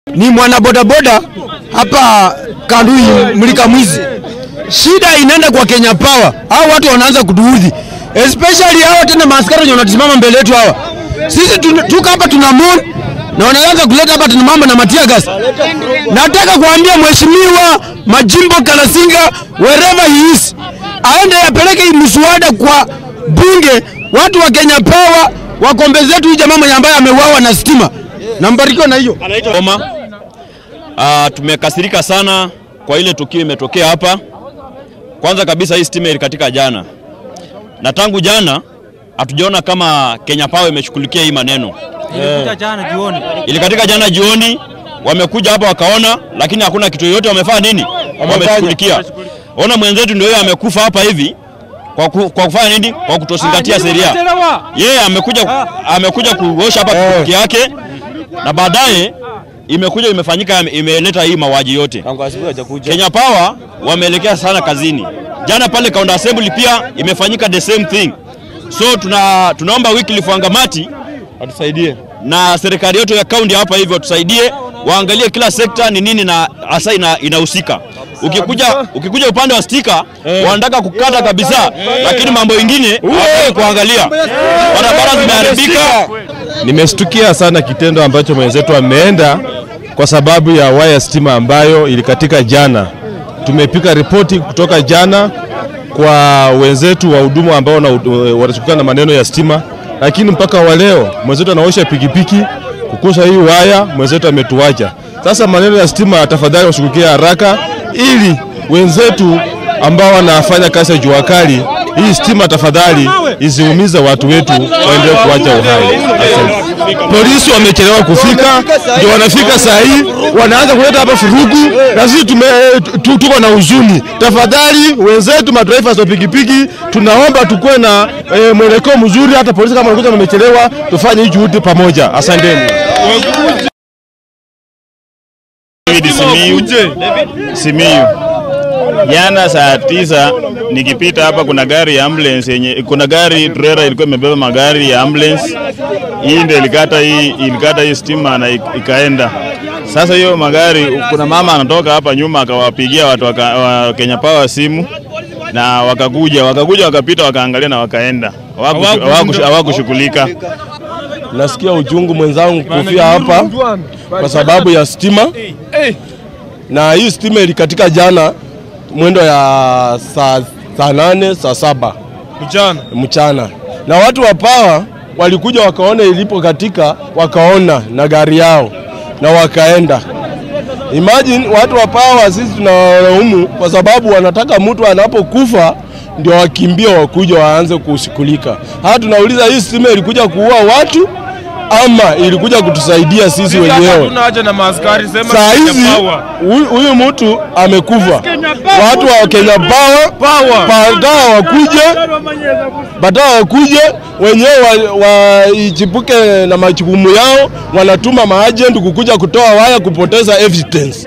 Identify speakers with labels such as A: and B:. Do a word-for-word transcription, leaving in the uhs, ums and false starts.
A: Ni mwana bodaboda hapa Kandui Mlika Mwizi. Shida inaenda kwa Kenya Power. Hao watu wanaanza kuduudhi. Especially hao tena maaskari wenye wanasimama mbele yetu hawa. Sisi tuko hapa tuna moon na wanaanza kuleta hapa tuna mambo na matia gas. Nataka kuambia mheshimiwa Majimbo Kalasinga wherever he is, aende apeleke mswada kwa bunge, watu wa Kenya Power wakombezetu hii jamaa mwenye ambaye ameuawa na stima. Nambarikiwa na hiyo.
B: Bungoma. Ah, tumekasirika sana kwa ile tukio imetokea hapa. Kwanza kabisa hii stima ilikatika jana. Na tangu jana hatujaona kama Kenya Power imeshughulikia hii maneno.
C: Ilikatika jana jioni.
B: Ilikatika jana jioni, wamekuja hapa wakaona, lakini hakuna kitu yoyote wamefanya nini? Wameshughulikia. Ona mwenzetu ndio yeye amekufa hapa hivi kwa ku, kwa kufanya nini? Kwa kutozingatia sheria. Yeye yeah, amekuja amekuja kuosha hapa pikipiki yake na baadaye imekuja imefanyika imeleta hii mawaji yote. Kenya Power wameelekea sana kazini. Jana pale County Assembly pia imefanyika the same thing. So tuna tunaomba weekly Fuangamati atusaidie na serikali yetu ya county hapa hivyo tusaidie, waangalie kila sekta ni nini na hasa inahusika. Ukikuja ukikuja upande wa stika eh, wanataka kukata kabisa eh, lakini mambo mengine hawataki kuangalia. Barabara zimeharibika.
D: Nimeshtukia sana kitendo ambacho mwenzetu ameenda kwa sababu ya waya stima ambayo ilikatika jana. Tumepika ripoti kutoka jana kwa wenzetu wa huduma ambao wanashughulikia na maneno ya stima, lakini mpaka wa leo mwenzetu anaosha pikipiki kukusha hii waya, mwenzetu ametuacha. Sasa maneno ya stima tafadhali washughulikie haraka ili wenzetu ambao wanafanya kazi ya jua kali, hii stima tafadhali isiumize watu wetu waendelee kuacha uhai. Polisi wamechelewa kufika, ndio wanafika saa hii wanaanza kuleta hapa furugu na sisi tume tuko na huzuni. Tafadhali wenzetu madereva wa pikipiki tunaomba tukue na e, mwelekeo mzuri, hata polisi kama wanakuja wamechelewa tufanye hii juhudi pamoja. Asanteni.
E: Simiyu. Jana saa tisa nikipita hapa kuna gari ya ambulance yenye kuna gari trailer ilikuwa imebeba magari ya ambulance. Hii ndio ilikata hii ilikata hii stima na ikaenda. Sasa hiyo magari kuna mama anatoka hapa nyuma akawapigia watu waka, wa Kenya Power simu na wakakuja wakakuja wakapita wakaangalia na wakaenda. Hawakushughulika.
D: Nasikia uchungu mwenzangu kufia hapa kwa sababu ya stima. Na hii stima ilikatika jana mwendo ya saa saa nane saa saba mchana mchana, na watu wa Power walikuja wakaona ilipo katika, wakaona na gari yao na wakaenda. Imagine watu wa Power sisi tunawalaumu kwa sababu wanataka mtu anapokufa ndio wakimbia wakuja waanze kushughulika. Hata tunauliza hii stima ilikuja kuua watu ama ilikuja kutusaidia sisi wenyewe? Saa hizi huyu mtu amekufa, watu wa Kenya Power baadaye wakuje baadaye wakuje wenyewe waichipuke na majukumu yao, wanatuma maagent kukuja kutoa waya kupoteza evidence.